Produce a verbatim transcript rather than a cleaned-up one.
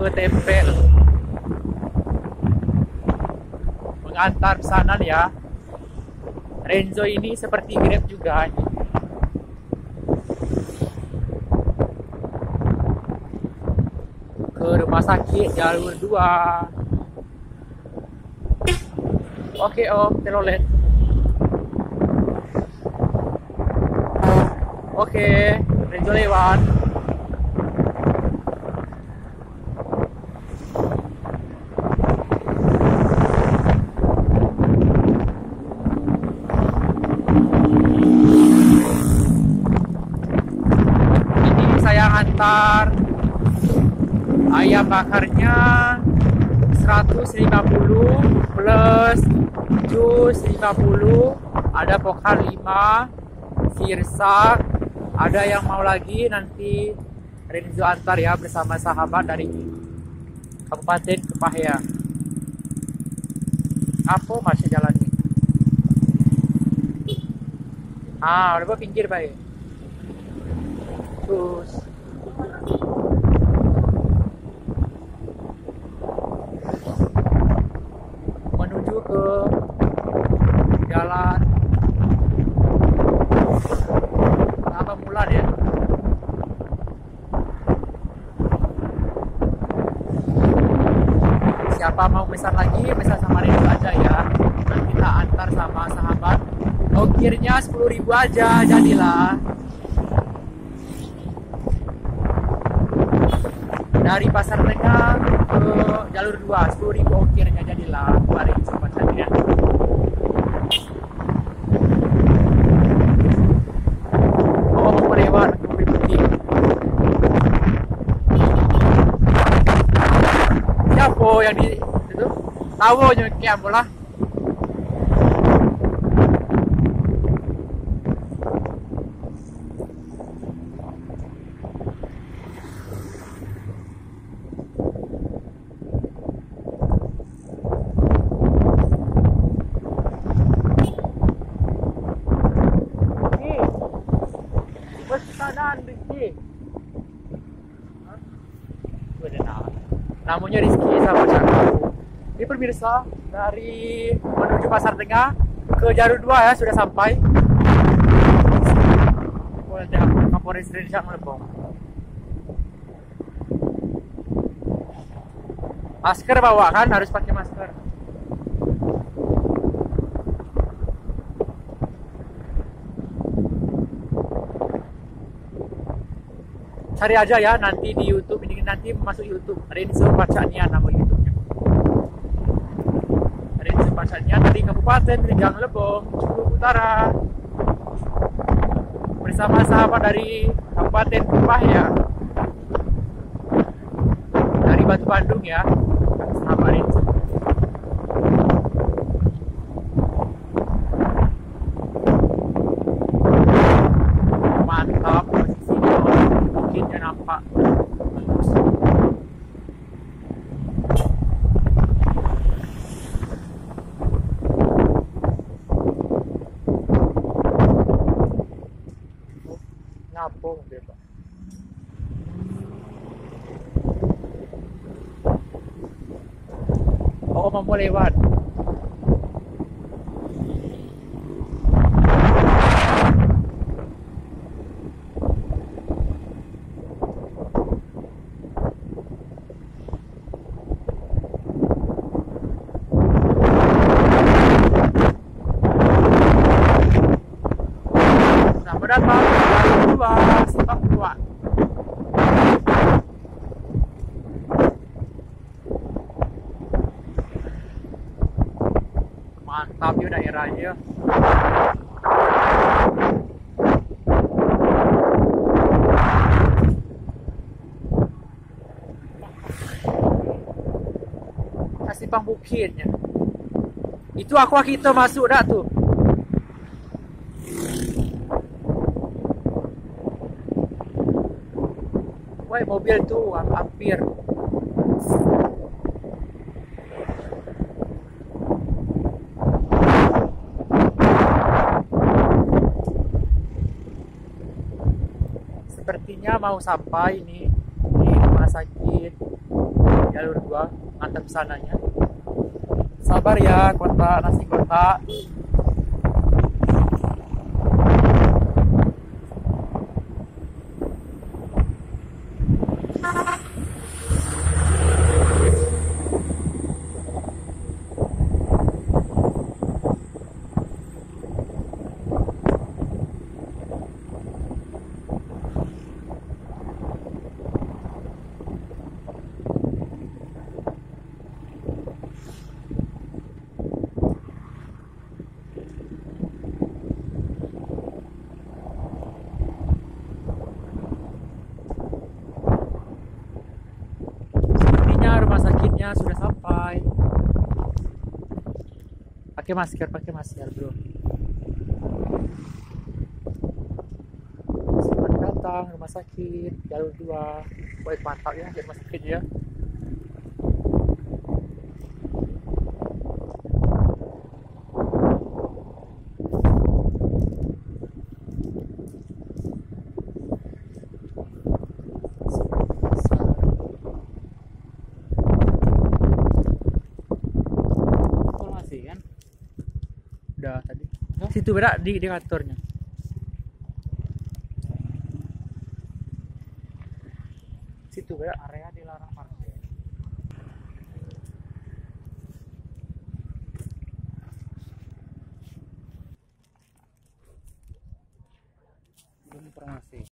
ketempel mengantar pesanan ya. Renzo ini seperti Grab juga ini. Ke rumah sakit jalur dua. Oke om, telolet. Oke, Renzo lewat. Ini saya antar ayam bakarnya seratus lima puluh plus jus lima puluh, ada pokal lima, sirsak, ada yang mau lagi nanti Renzo antar ya bersama sahabat dari Kabupaten Kepahyang. Apa masih jalan nih? Ah, udah pinggir baik. Terus menuju ke jalan apa Mulan ya. Siapa mau pesan lagi, pesan sama Renzo aja ya. Nanti kita antar sama sahabat. Ongkirnya sepuluh ribu aja, jadilah. Dari Pasar Tengah ke jalur dua, sepuluh ribu ongkirnya, jadilah. Mari coba saja. Oh, mau lewat mobil putih. Siapa yang di itu? Tahu nyeknya bola. Namanya Rizky sama Cakku. Ini pemirsa, dari menuju Pasar Tengah ke jalur dua ya, sudah sampai. Kapolres Rensyang Lebong. Masker bawa kan, harus pakai masker. Cari aja ya nanti di YouTube, ini nanti masuk YouTube Renzo Pacanian nama YouTube-nya. Renzo Pacanian dari Kabupaten Rensyang Lebong, Maluku Utara. Bersama sahabat dari Kabupaten Kepahyang. Dari Batu Bandung ya, sahabat Renzo. Mantap posisinya, mungkinnya nampak. Ngapung deh Pak. Oh, mau lewat. Selamat datang di dua Simpang Tua. Mantap ya daerahnya. Kasih pang bukitnya. Itu aku kita masuk dah tuh. Wah, mobil tuh hampir. Sepertinya mau sampai nih di rumah sakit jalur dua mantap sananya. Sabar ya kota nasi kota. Rumah sakitnya sudah sampai. Pakai masker, pakai masker, bro. Selamat datang rumah sakit jalur dua. Baik, mantap ya rumah sakit ya. Kan? Udah tadi. Oh. Situ berak di, di kantornya. Situ berak area dilarang parkir.